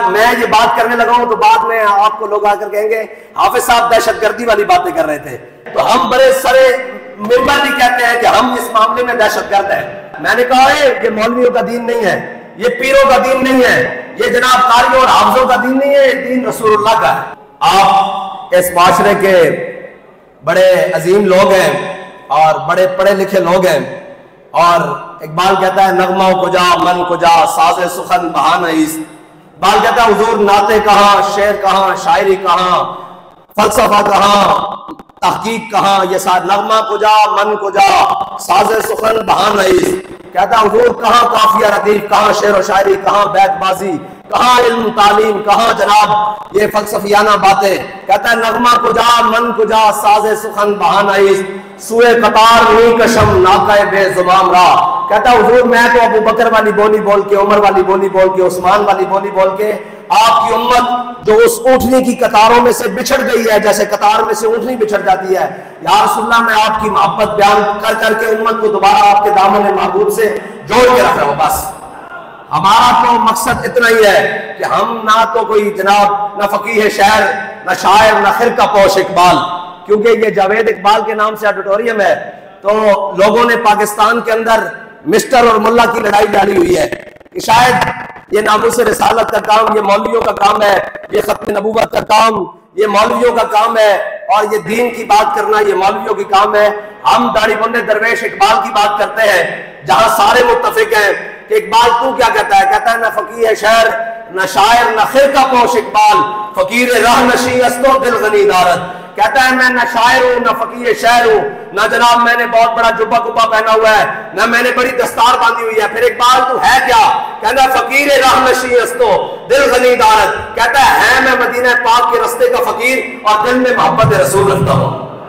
میں یہ بات کرنے لگا ہوں تو بعد میں آپ کو لوگ آ کر کہیں گے حافظ صاحب دہشت گردی والی باتیں کر رہے تھے، تو ہم بڑے سرے ممبر بھی کہتے ہیں کہ ہم اس معاملے میں دہشت گرد ہیں۔ میں نے کہا ہے یہ مولویوں کا دین نہیں ہے، یہ پیروں کا دین نہیں ہے، یہ جناب قاریوں اور حافظوں کا دین نہیں ہے، یہ دین رسول اللہ کا ہے۔ آپ اس معاشرے کے بڑے عظیم لوگ ہیں اور بڑے پڑھے لکھے لوگ ہیں، اور اقبال کہتا ہے نغمہ کجا من کجا ساز سخن بہانہ ایست۔ اقبال کہتا ہے حضور نعتیں کہاں، شعر کہاں، شاعری کہاں، فلسفہ کہاں، تحقیق کہاں، یہ سارا نغمہ کجا من کجا ساز سخن بہانہ ایست۔ کہتا ہے حضور کہاں قافیہ ردیف، کہاں شعر و شاعری، کہاں بیت بازی، کہاں علم تعلیم، کہاں جناب یہ فلسفیانہ باتیں۔ کہتا ہے نغمہ کجا من کجا ساز سخن بہانہ ایست، سوئے قطار نی کشم ناقہ بے زبان را۔ کہتا ہے حضور میں تو ابو بکر والی بولی بول کے، عمر والی بولی بول کے، عثمان والی بولی بول کے، آپ کی امت جو اس اونٹنی کی قطاروں میں سے بچھڑ گئی ہے، جیسے قطار میں سے اونٹنی بچھڑ جاتی ہے، یا رسول اللہ میں آپ کی محبت بیان کر کر کے امت کو دوبارہ آپ کے دامن محبوب سے جوڑ کے رکھ رہا ہوں۔ بس ہمارا تو مقصد اتنا ہی ہے کہ ہم نہ تو کوئی جناب نہ فقیہ شعر، نہ شاعر، نہ خرقہ پوش اقبال، کیونکہ یہ جاوید اقبال کے نام سے آڈیٹوریم ہے تو لوگوں نے پاکستان کے اندر مسٹر اور ملا کی لڑائی ڈالی ہوئی ہے کہ شاید یہ ناموس رسالت کا کام یہ مولویوں کا کام ہے، یہ ختم نبوت کا کام یہ مولویوں کا کام ہے، اور یہ دین کی بات کرنا یہ مولویوں کی کام ہے۔ ہم داڑھی بندے درویش اقبال کی بات کرتے ہیں جہاں سارے متفق ہیں کہ اقبال تو کیا کہتا ہے نہ فقیہ شعر، نہ شاعر، نہ خرقہ پوش اقبال، فقیر راہ نشیں استو دل غنی دارت۔ کہتا ہے میں نہ شاعر ہوں، نہ فقیہ شعر ہوں، نہ جناب میں نے بہت بڑا جبہ کبا پہنا ہوا ہے، نہ میں نے بڑی دستار باندھی ہوئی ہے۔ پھر اقبال تو ہے کیا؟ کہتا ہے فقیر راہ نشیں استو دل غنی دارت۔ کہتا ہے میں مدینہ پاک کے رستے کا فقیر اور دل میں محبت رسول رکھتا ہوں۔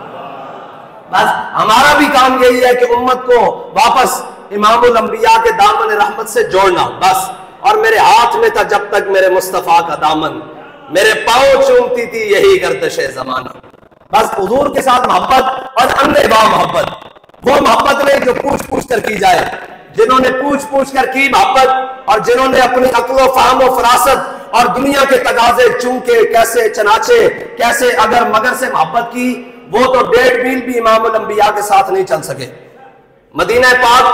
بس ہمارا بھی کام یہی ہے کہ امت کو واپس امام الانبیاء کے دامن رحمت سے جوڑنا، بس۔ اور میرے ہاتھ میں تھا جب تک میرے مصطفیٰ کا دامن، میرے پاؤں چومتی تھی یہی گردش زمانہ۔ بس حضور کے ساتھ محبت اور اندھے با محبت، وہ محبت نہیں جو پوچھ پوچھ کر کی جائے، جنہوں نے پوچھ پوچھ کر کی محبت، اور جنہوں نے اپنی عقل و فہم و فراست اور دنیا کے تقاضے چونکے کیسے چنانچے کیسے اگر مگر سے محبت کی، وہ تو 1.5 میل بھی امام الانبیاء کے ساتھ نہیں چل سکے۔ مدینہ پاک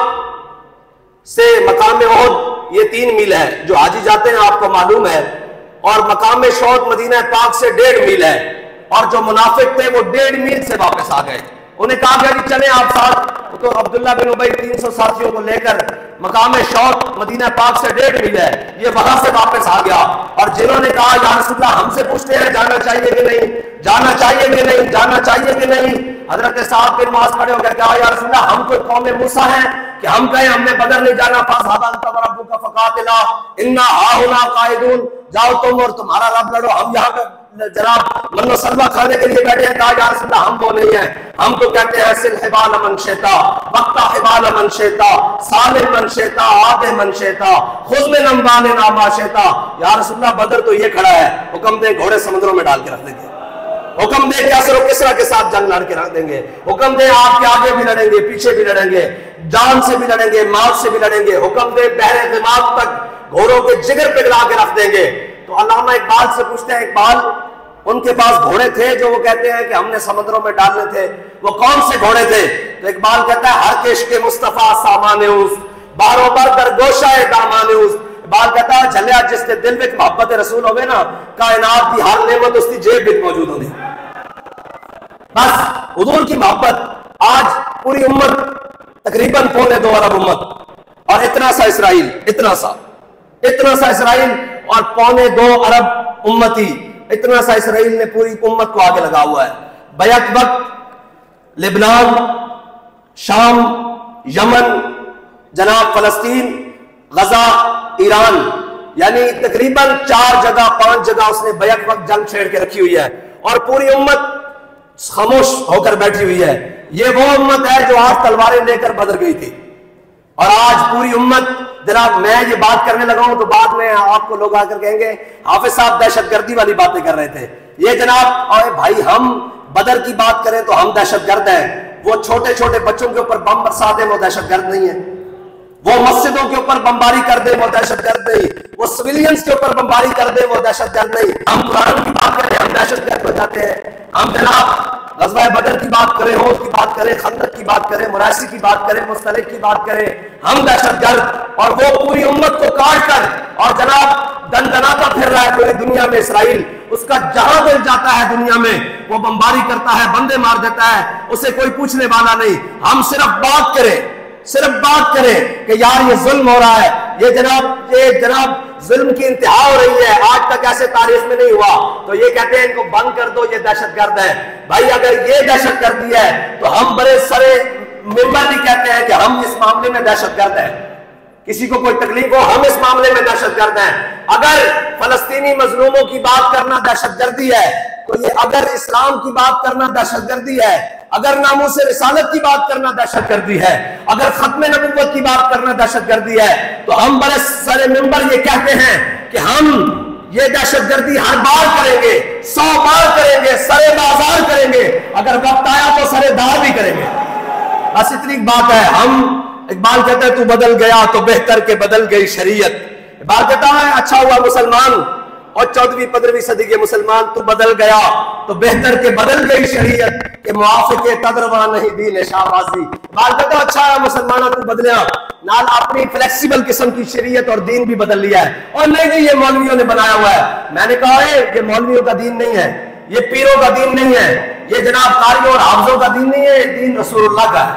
سے مقام احد یہ 3 میل ہے، جو حاجی جاتے ہیں آپ کو معلوم ہے، اور مقام شہد مدینہ پاک سے 1.5 میل ہے، اور جو منافق تھے وہ 1.5 میل سے واپس آ گئے۔ انہیں کہا گیا کہ چلیں آپ ساتھ، تو عبداللہ بن ابی 300 ساتھیوں کو لے کر مقام شوق مدینہ پاک سے 1.5 میل ہے، یہ وہاں سے واپس آ گیا۔ اور جنہوں نے کہا یا رسول اللہ ہم سے پوچھتے ہیں جانا چاہیے کہ نہیں، جانا چاہیے کہ نہیں، جانا چاہیے کہ نہیں، حضرت صاحب بن معاذ کھڑے ہو گئے، کہا یا رسول اللہ ہم کوئی قوم موسیٰ ہیں کہ ہم کہیں ہم نے بدر نہیں جانا، فاذهب انت وربك فقاتلا انا هاهنا قاعدون، جاؤ تم اور تمہارا رب لڑو، ہم یہاں پہ جناب منو سلوہ کھانے کے لیے بیٹھے ہیں۔ کہا یا رسول اللہ ہم وہ نہیں ہیں، ہم تو کہتے ہیں سل حبال من شئتا وقتا حبال من شئتا سالم من شئتا عاد من شئتا خذ من اموالنا ما شئتا۔ یا رسول اللہ بدر تو یہ کھڑا ہے، حکم دیں گھوڑے سمندروں میں ڈال کے رکھ دیں گے، حکم دیں کیسر و کسرا کے ساتھ جنگ لڑ کے رکھ دیں گے، حکم دیں آپ کے آگے بھی لڑیں گے پیچھے بھی لڑیں گے، جان سے بھی لڑیں گے مال سے بھی لڑیں گے، حکم دیں بحر دماغ تک گھوڑوں کے جگر پہ گلا کے رکھ دیں گے۔ تو علامہ اقبال سے پوچھتے ہیں اقبال ان کے پاس گھوڑے تھے جو وہ کہتے ہیں کہ ہم نے سمندروں میں ڈالنے تھے، وہ کون سے گھوڑے تھے؟ تو اقبال کہتا ہے ہر کشک مصطفیٰ سامان اس بارو بر در گوشہ دامان اس۔ اقبال کہتا ہے جھلیا جس کے دل میں محبت رسول ہوئے نا، کائنات کی ہر نعمت اس کی جیب میں موجود ہوگی۔ بس حضور کی محبت آج پوری امت تقریباً 2.25 ارب امت، اور اتنا سا اسرائیل، اتنا سا اسرائیل اور 2.25 ارب امتی، اتنا سا اسرائیل نے پوری امت کو آگے لگا ہوا ہے۔ بیک وقت لبنان، شام، یمن، جناب فلسطین، غزہ، ایران، یعنی تقریباً 4 جگہ 5 جگہ اس نے بیک وقت جنگ چھیڑ کے رکھی ہوئی ہے، اور پوری امت خاموش ہو کر بیٹھی ہوئی ہے۔ یہ وہ امت ہے جو 8 تلواریں لے کر بدر گئی تھی، اور آج پوری امت جناب میں یہ بات کرنے لگا ہوں تو بعد میں آپ کو لوگ آ کر کہیں گے حافظ صاحب دہشت گردی والی باتیں کر رہے تھے۔ یہ جناب اور بھائی ہم بدر کی بات کریں تو ہم دہشت گرد ہیں، وہ چھوٹے چھوٹے بچوں کے اوپر بم برسا دیں وہ دہشت گرد نہیں ہے۔ وہ مسجدوں کے اوپر بمباری کر دے وہ دہشت گرد نہیں، وہ سویلینز کے اوپر بمباری کر دے وہ دہشت گرد نہیں۔ ہم قرآن کی بات کریں ہم دہشت گرد ہو جاتے ہیں، ہم جناب غزوہ بدر کی بات کریں، احد کی بات کریں، خندق کی بات کریں، مراسی کی بات کریں، مستلق کی بات کریں، ہم دہشت گرد، اور وہ پوری امت کو کاٹ کر اور جناب دندناتا پھر رہا ہے پوری دنیا میں اسرائیل، اس کا جہاں دل جاتا ہے دنیا میں وہ بمباری کرتا ہے، بندے مار دیتا ہے، اسے کوئی پوچھنے والا نہیں۔ ہم صرف بات کریں کہ یار یہ ظلم ہو رہا ہے، یہ جناب ظلم کی انتہا ہو رہی ہے، آج تک ایسے تاریخ میں نہیں ہوا، تو یہ کہتے ہیں ان کو بند کر دو، یہ دہشت گرد ہے۔ بھائی اگر یہ دہشت گردی ہے تو ہم بڑے سرے ممبر بھی کہتے ہیں کہ ہم اس معاملے میں دہشت گرد ہیں، کسی کو کوئی تکلیف ہو ہم اس معاملے میں دہشت گرد ہیں۔ اگر فلسطینی مظلوموں کی بات کرنا دہشت گردی ہے تو یہ اگر اسلام کی بات کرنا دہشت گردی ہے، اگر ناموس رسالت کی بات کرنا دہشت گردی ہے، اگر ختم نبوت کی بات کرنا دہشت گردی ہے، تو ہم بڑے سارے ممبر یہ کہتے ہیں کہ ہم یہ دہشت گردی ہر بار کریں گے، 100 بار کریں گے، سرے بازار کریں گے، اگر وقت آیا تو سرے دار بھی کریں گے۔ بس اتنی بات ہے۔ ہم اقبال کہتا ہے تو بدل گیا تو بہتر کے بدل گئی شریعت۔ اقبال کہتا ہے اچھا ہوا مسلمان اور 14ویں 15ویں صدی کے مسلمان تو بدل گیا تو بہتر کے بدل گئی شریعت کہ موافق تدرواں نہیں دین شاہبازی۔ اقبال کہتا ہے اچھا ہے مسلمانہ تو بدلیا، نال اپنی فلیکسیبل قسم کی شریعت اور دین بھی بدل لیا ہے، اور نہیں یہ مولویوں نے بنایا ہوا ہے۔ میں نے کہا ہے کہ مولویوں کا دین نہیں ہے، یہ پیروں کا دین نہیں ہے، یہ جناب قاریوں اور حافظوں کا دین نہیں ہے، یہ دین رسول اللہ کا ہے،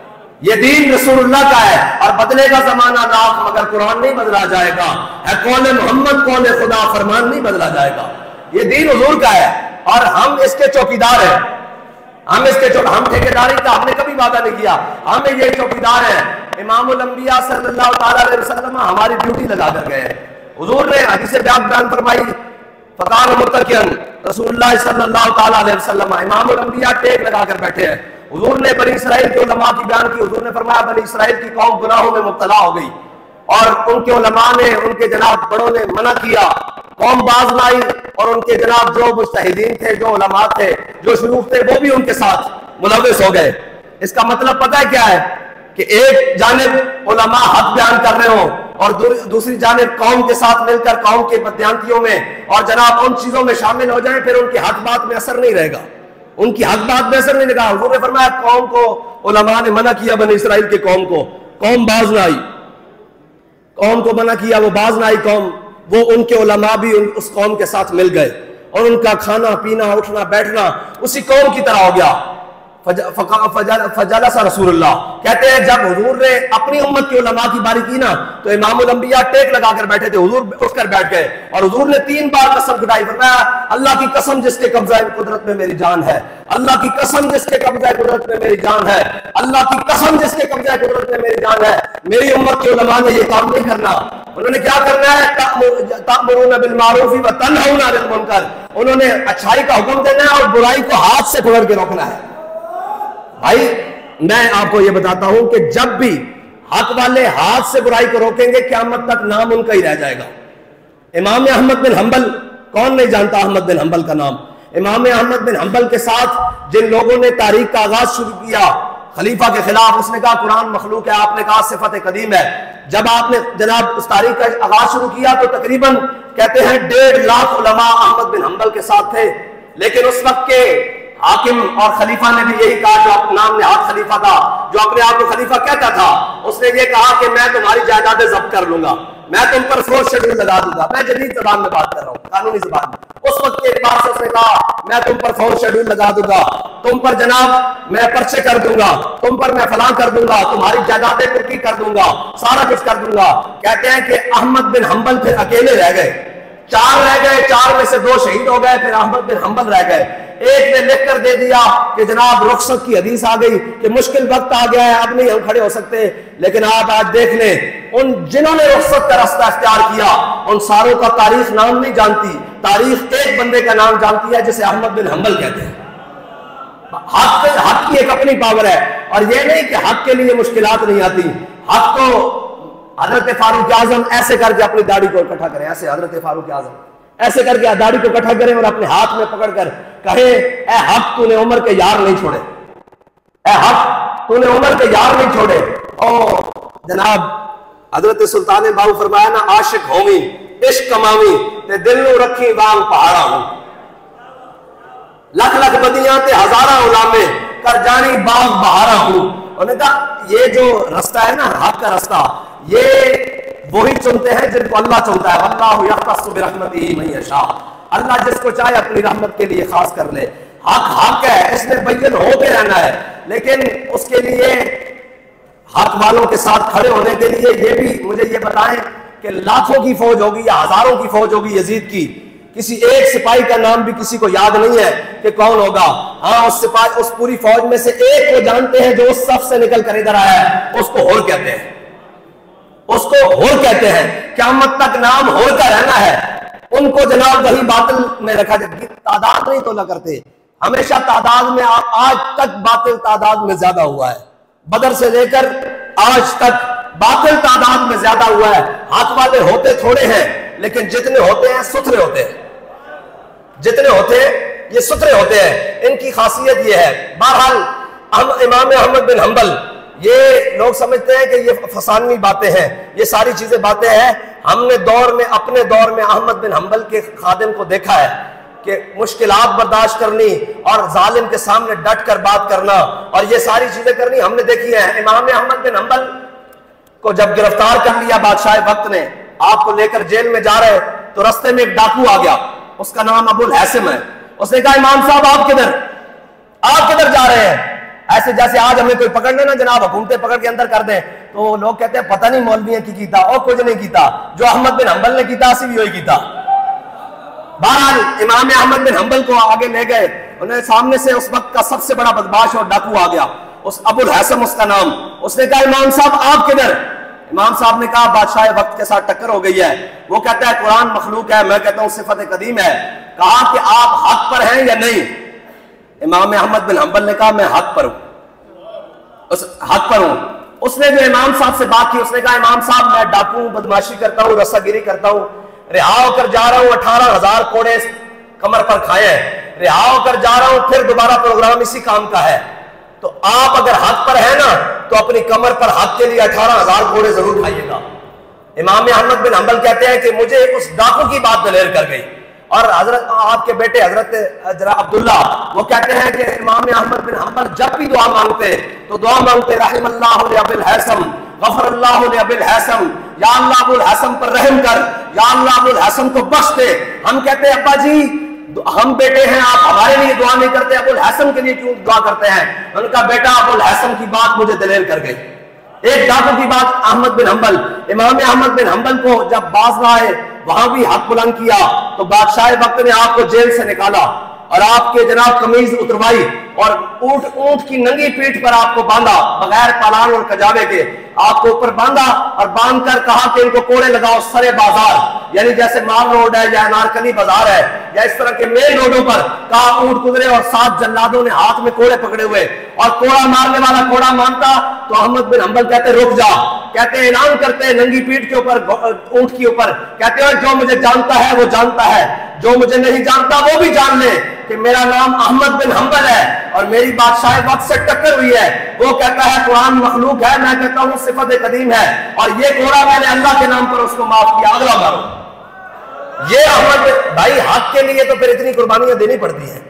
یہ دین رسول اللہ کا ہے، اور بدلے گا زمانہ لاکھ مگر قرآن نہیں بدلا جائے گا، ہے قول محمد قول خدا فرمان نہیں بدلا جائے گا، یہ دین حضور کا ہے، اور ہم اس کے چوکیدار ہیں، ہم ٹھیکیداری کا ہم نے کبھی وعدہ نہیں کیا، ہم یہ چوکیدار ہیں۔ امام الانبیاء صلی اللہ تعالیٰ علیہ وسلم ہماری ڈیوٹی لگا کر گئے ہیں، حضور نے حدیث بیان فرمائی فقال متقین رسول اللہ صلی اللہ تعالیٰ علیہ وسلم، امام الانبیاء ٹیک لگا کر بیٹھے ہیں۔ حضور نے بنی اسرائیل کے علماء کی بیان کی، حضور نے فرمایا بنی اسرائیل کی قوم گناہوں میں مبتلا ہو گئی، اور ان کے علماء نے ان کے جناب بڑوں نے منع کیا، قوم باز لائی، اور ان کے جناب جو مجتہدین تھے، جو علماء تھے، جو شیوخ تھے، وہ بھی ان کے ساتھ ملوث ہو گئے۔ اس کا مطلب پتہ ہے کیا ہے کہ ایک جانب علماء حق بیان کر رہے ہوں اور دوسری جانب قوم کے ساتھ مل کر قوم کے بددیانتیوں میں اور جناب ان چیزوں میں شامل ہو جائیں، پھر ان کی حق بات میں اثر نہیں رہے گا، ان کی حق بات میں اثر نہیں لگا۔ حضور نے فرمایا قوم کو علماء نے منع کیا، بنی اسرائیل کے قوم کو، قوم باز نہ آئی، قوم کو منع کیا، وہ باز نہ آئی قوم، وہ ان کے علماء بھی اس قوم کے ساتھ مل گئے، اور ان کا کھانا پینا اٹھنا بیٹھنا اسی قوم کی طرح ہو گیا۔ فجلس رسول اللہ، کہتے ہیں جب حضور نے اپنی امت کے علماء کی باری کی نا تو امام الانبیاء ٹیک لگا کر بیٹھے تھے، حضور اٹھ کر بیٹھ گئے، اور حضور نے 3 بار قسم کھٹائی، فرمایا اللہ کی قسم جس کے قبضہ قدرت میں میری جان ہے، اللہ کی قسم جس کے قبضہ قدرت میں میری جان ہے، اللہ کی قسم جس کے قبضہ قدرت میں میری جان ہے، میری امت کے علماء نے یہ کام نہیں کرنا۔ انہوں نے کیا کرنا ہے؟ تأمرون بالمعروف وتنہون عن المنکر، انہوں نے اچھائی کا حکم دینا ہے اور برائی کو ہاتھ سے پکڑ کے روکنا ہے۔ بھائی میں آپ کو یہ بتاتا ہوں کہ جب بھی حق والے ہاتھ سے برائی کو روکیں گے قیامت تک نام ان کا ہی رہ جائے گا۔ امام احمد بن حنبل، کون نہیں جانتا احمد بن حنبل کا نام؟ امام احمد بن حنبل کے ساتھ جن لوگوں نے تاریخ کا آغاز شروع کیا خلیفہ کے خلاف، اس نے کہا قرآن مخلوق ہے، آپ نے کہا صفت قدیم ہے۔ جب آپ نے جناب اس تاریخ کا آغاز شروع کیا تو تقریباً کہتے ہیں 1.5 لاکھ علماء احمد بن حنبل کے ساتھ تھے، لیکن اس وقت کے حاکم اور خلیفہ نے بھی یہی کہا، جو نام نہاد خلیفہ تھا، جو اپنے آپ کو خلیفہ کہتا تھا، اس نے یہ کہا کہ میں تمہاری جائیدادیں ضبط کر لوں گا، میں تم پر فورس شیڈول لگا دوں گا۔ میں جدید زبان میں بات کر رہا ہوں، قانونی زبان میں۔ اس وقت کے اعتبار سے اس نے کہا میں تم پر فورس شیڈول لگا دوں گا، تم پر جناب میں پرچے کر دوں گا، تم پر میں فلاں کر دوں گا، تمہاری جائیدادیں ترقی کر دوں گا، سارا کچھ کر دوں گا۔ کہتے ہیں کہ احمد بن حنبل پھر اکیلے رہ گئے، 4 رہ گئے، 4 میں سے 2 شہید ہو گئے، پھر احمد بن حنبل رہ گئے۔ ایک نے لکھ کر دے دیا کہ جناب رخصت کی حدیث آ گئی کہ مشکل وقت آ گیا ہے، اب نہیں ہم کھڑے ہو سکتے، لیکن آپ آج دیکھ لیں ان جنہوں نے رخصت کا راستہ اختیار کیا ان ساروں کا تاریخ نام نہیں جانتی، تاریخ ایک بندے کا نام جانتی ہے جسے احمد بن حنبل کہتے ہیں۔ حق کی ایک اپنی پاور ہے، اور یہ نہیں کہ حق کے لیے مشکلات نہیں آتی۔ حق کو حضرت فاروق اعظم ایسے کر کے اپنی داڑھی کو اکٹھا کریں، ایسے حضرت فاروق اعظم ایسے کر کے داڑھی کو اکٹھا کریں اور اپنے ہاتھ میں پکڑ کر کہے اے حق تو نے عمر کے یار نہیں چھوڑے، اے حق تو نے عمر کے یار نہیں چھوڑے۔ او جناب حضرت سلطان باہو فرمایا نا عاشق ہومی عشق کماوی تے دل نو رکھی وانگ پہاڑا ہوں، لکھ لکھ بدیاں تے ہزارہ علامے کر جانی باغ بہارا ہوں۔ انہوں نے کہا یہ جو رستہ ہے نا حق کا رستہ، یہ وہی چنتے ہیں جن کو اللہ چنتا ہے، واللہ یختص برحمتہ من یشاء، اللہ جس کو چاہے اپنی رحمت کے لیے خاص کر لے۔ حق حق ہے، اس میں بین ہوتے رہنا ہے، لیکن اس کے لیے حق والوں کے ساتھ کھڑے ہونے کے لیے یہ بھی مجھے یہ بتائیں کہ لاکھوں کی فوج ہوگی یا ہزاروں کی فوج ہوگی یزید کی، کسی ایک سپاہی کا نام بھی کسی کو یاد نہیں ہے کہ کون ہوگا۔ ہاں اس سپاہی، اس پوری فوج میں سے ایک کو جانتے ہیں جو اس صف سے نکل کر ادھر آیا ہے، اس کو ہور کہتے ہیں، اس کو ہور کہتے ہیں، قیامت تک نام ہور کا رہنا ہے۔ ان کو جناب وہی باطل میں رکھا جائے، تعداد نہیں تولا کرتے، ہمیشہ تعداد میں آج تک باطل تعداد میں زیادہ ہوا ہے، بدر سے لے کر آج تک باطل تعداد میں زیادہ ہوا ہے۔ حق والے ہوتے تھوڑے ہیں لیکن جتنے ہوتے ہیں ستھرے ہوتے ہیں، جتنے ہوتے ہیں یہ ستھرے ہوتے ہیں، ان کی خاصیت یہ ہے۔ بہرحال امام احمد بن حنبل، یہ لوگ سمجھتے ہیں کہ یہ فسانوی باتیں ہیں، یہ ساری چیزیں باتیں ہیں۔ ہم نے اپنے دور میں احمد بن حنبل کے خادم کو دیکھا ہے کہ مشکلات برداشت کرنی اور ظالم کے سامنے ڈٹ کر بات کرنا اور یہ ساری چیزیں کرنی ہم نے دیکھی ہیں۔ امام احمد بن حنبل کو جب گرفتار کر لیا بادشاہ وقت نے، آپ کو لے کر جیل میں جا رہے تو رستے میں ایک ڈاکو آ گیا، اس کا نام ابو الحسم ہے۔ اس نے کہا امام صاحب آپ کدھر جا رہے ہیں؟ ایسے جیسے آج ہمیں کوئی پکڑ لینا جناب، حکومتیں پکڑ کے اندر کر دیں تو لوگ کہتے ہیں پتہ نہیں مولویوں کی کیتا اور کچھ نہیں کیتا، جو احمد بن حنبل نے کیتا اسی بھی وہی کیتا۔ بہرحال امام احمد بن حنبل کو آگے لے گئے، انہیں سامنے سے اس وقت کا سب سے بڑا بدماش اور ڈاکو آ گیا، اس ابو الحسم اس کا نام۔ اس نے کہا امام صاحب آپ کدھر؟ امام صاحب نے کہا بادشاہ وقت کے ساتھ ٹکر ہو گئی ہے، وہ کہتا ہے قرآن مخلوق ہے، میں کہتا ہوں صفت قدیم ہے۔ کہا کہ آپ حق پر ہیں یا نہیں؟ امام احمد بن حنبل نے کہا میں حق پر ہوں، حق پر ہوں۔ اس نے جو امام صاحب سے بات کی، اس نے کہا امام صاحب میں ڈاکو ہوں، بدماشی کرتا ہوں، رسہ گیری کرتا ہوں، رہا ہو کر جا رہا ہوں، 18,000 کوڑے کمر پر کھائے ہیں، رہا ہو کر جا رہا ہوں، پھر دوبارہ پروگرام اسی کام کا ہے۔ تو آپ اگر حق پر ہیں نا تو اپنی کمر پر حق کے لیے 18,000 کوڑے ضرور کھائیے گا۔ امام احمد بن حنبل کہتے ہیں کہ مجھے اس ڈاکو کی بات دلیر کر گئی، اور حضرت آپ کے بیٹے حضرت عبداللہ وہ کہتے ہیں کہ امام احمد بن حنبل جب بھی دعا مانگتے تو دعا مانگتے رحم اللہ لأبی الحسم، غفر اللہ لأبی الحسم، یا اللہ ابو الحسم پر رحم کر، یا اللہ ابو الحسم کو بخش دے۔ ہم کہتے ہیں ابا جی ہم بیٹے ہیں، آپ ہمارے لیے دعا نہیں کرتے، ابو الحسم کے لیے کیوں دعا کرتے ہیں؟ ان کا بیٹا ابو الحسم کی بات مجھے دلیر کر گئی، ایک ڈاکو کی بات۔ احمد بن حنبل، امام احمد بن حنبل کو جب باز لائے وہاں بھی حق بلند کیا تو بادشاہ وقت نے آپ کو جیل سے نکالا اور آپ کے جناب قمیض اتروائی اور اونٹ کی ننگی پیٹھ پر آپ کو باندھا، بغیر پالان اور کجاوے کے آپ کو اوپر باندھا اور باندھ کر کہا کہ ان کو کوڑے لگاؤ سرے بازار، یعنی جیسے مال روڈ ہے یا نارکلی بازار ہے یا اس طرح کے مین روڈوں پر، کہا اونٹ گزرے اور 7 جلادوں نے ہاتھ میں کوڑے پکڑے ہوئے، اور کوڑا مارنے والا کوڑا مانتا تو احمد بن حنبل کہتے رک جا، کہتے اعلان کرتے ننگی پیٹھ کے اوپر اونٹ کے اوپر، کہتے ہیں جو مجھے جانتا ہے وہ جانتا ہے، جو مجھے نہیں جانتا وہ بھی جان لے کہ میرا نام احمد بن حنبل ہے اور میری بادشاہ وقت سے ٹکر ہوئی ہے۔ وہ کہتا ہے قرآن مخلوق ہے، میں کہتا ہوں صفت قدیم ہے، اور یہ کوڑا میں نے اللہ کے نام پر اس کو معاف کیا، اگلا مارو۔ یہ احمد بھائی حق کے لیے تو پھر اتنی قربانیاں دینی پڑتی ہیں۔